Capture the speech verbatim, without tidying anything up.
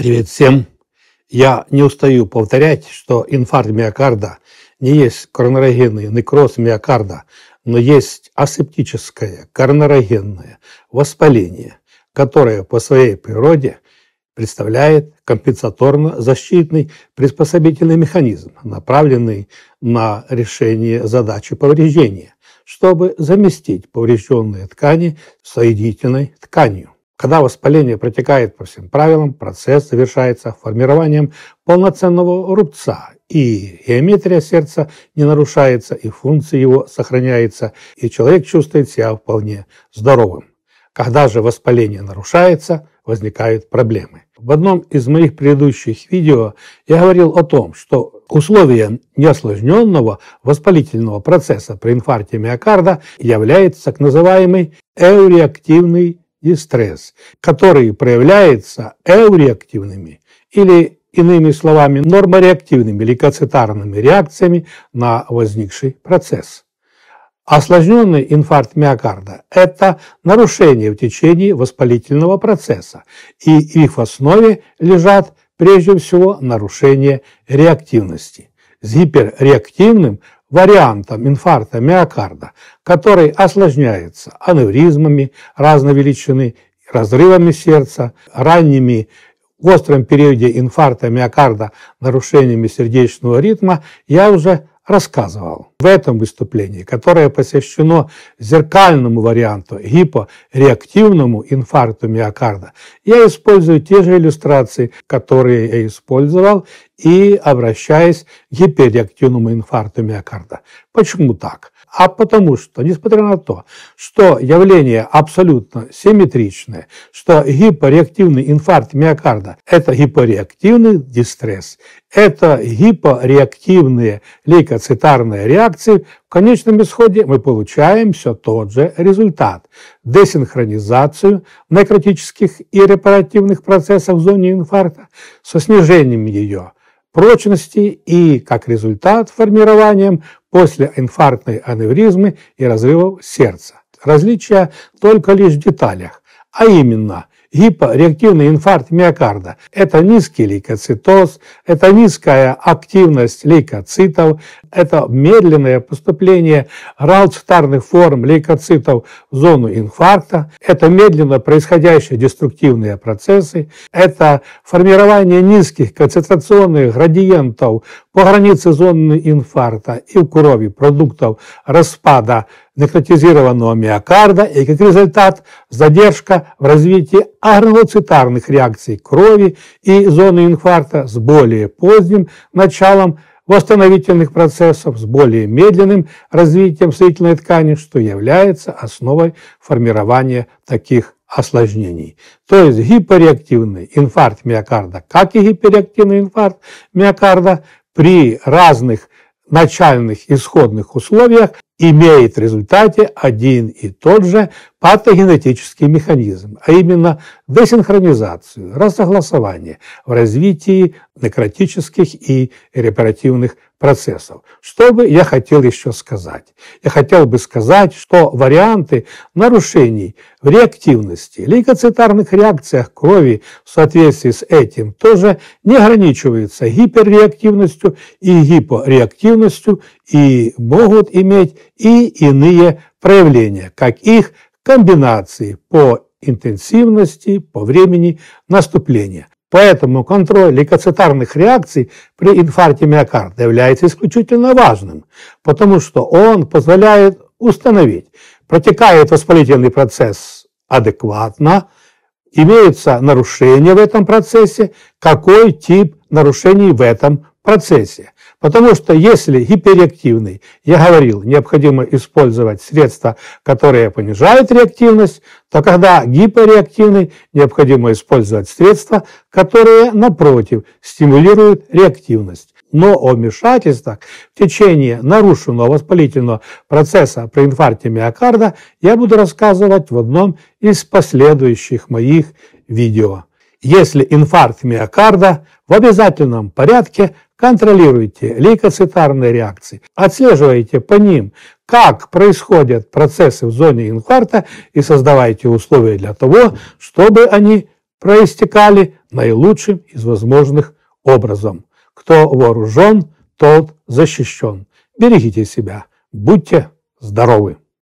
Привет всем! Я не устаю повторять, что инфаркт миокарда не есть коронарогенный некроз миокарда, но есть асептическое коронарогенное воспаление, которое по своей природе представляет компенсаторно-защитный приспособительный механизм, направленный на решение задачи повреждения, чтобы заместить поврежденные ткани соединительной тканью. Когда воспаление протекает по всем правилам, процесс завершается формированием полноценного рубца, и геометрия сердца не нарушается, и функция его сохраняется, и человек чувствует себя вполне здоровым. Когда же воспаление нарушается, возникают проблемы. В одном из моих предыдущих видео я говорил о том, что условием неосложненного воспалительного процесса при инфаркте миокарда является так называемый эуреактивный дистресс, который проявляется эуреактивными или, иными словами, нормореактивными лейкоцитарными реакциями на возникший процесс. Осложненный инфаркт миокарда – это нарушение в течение воспалительного процесса, и их в основе лежат прежде всего нарушения реактивности. С гиперреактивным вариантом инфаркта миокарда, который осложняется аневризмами разной величины, разрывами сердца, ранними в остром периоде инфаркта миокарда нарушениями сердечного ритма, я уже рассказывал в этом выступлении, которое посвящено зеркальному варианту гипореактивному инфаркту миокарда. Я использую те же иллюстрации, которые я использовал, и обращаясь к гиперреактивному инфаркту миокарда. Почему так? А потому что, несмотря на то, что явление абсолютно симметричное, что гипореактивный инфаркт миокарда – это гипореактивный дистресс, это гипореактивные лейкоцитарные реакции, в конечном исходе мы получаем все тот же результат – десинхронизацию некротических и репаративных процессов в зоне инфаркта со снижением ее прочности и, как результат, формированием послеинфарктной аневризмы и разрывов сердца. Различия только лишь в деталях, а именно гипореактивный инфаркт миокарда – это низкий лейкоцитоз, это низкая активность лейкоцитов, это медленное поступление гранулоцитарных форм лейкоцитов в зону инфаркта, это медленно происходящие деструктивные процессы, это формирование низких концентрационных градиентов по границе зоны инфаркта и в крови продуктов распада некротизированного миокарда, и как результат задержка в развитии агранулоцитарных реакций крови и зоны инфаркта с более поздним началом восстановительных процессов, с более медленным развитием соединительной ткани, что является основой формирования таких осложнений. То есть гипореактивный инфаркт миокарда, как и гиперреактивный инфаркт миокарда, при разных начальных исходных условиях имеет в результате один и тот же патогенетический механизм, а именно десинхронизацию, рассогласование в развитии некротических и репаративных процессов. Что бы я хотел еще сказать? Я хотел бы сказать, что варианты нарушений в реактивности, лейкоцитарных реакциях крови в соответствии с этим тоже не ограничиваются гиперреактивностью и гипореактивностью и могут иметь и иные проявления, как их комбинации по интенсивности, по времени наступления. Поэтому контроль лейкоцитарных реакций при инфаркте миокарда является исключительно важным, потому что он позволяет установить, протекает воспалительный процесс адекватно, имеются нарушения в этом процессе, какой тип нарушений в этом процессе. Потому что если гиперреактивный, я говорил, необходимо использовать средства, которые понижают реактивность, то когда гиперреактивный, необходимо использовать средства, которые, напротив, стимулируют реактивность. Но о вмешательствах в течение нарушенного воспалительного процесса при инфаркте миокарда я буду рассказывать в одном из последующих моих видео. Если инфаркт миокарда, в обязательном порядке контролируйте лейкоцитарные реакции, отслеживайте по ним, как происходят процессы в зоне инфаркта и создавайте условия для того, чтобы они проистекали наилучшим из возможных образом. Кто вооружен, тот защищен. Берегите себя, будьте здоровы!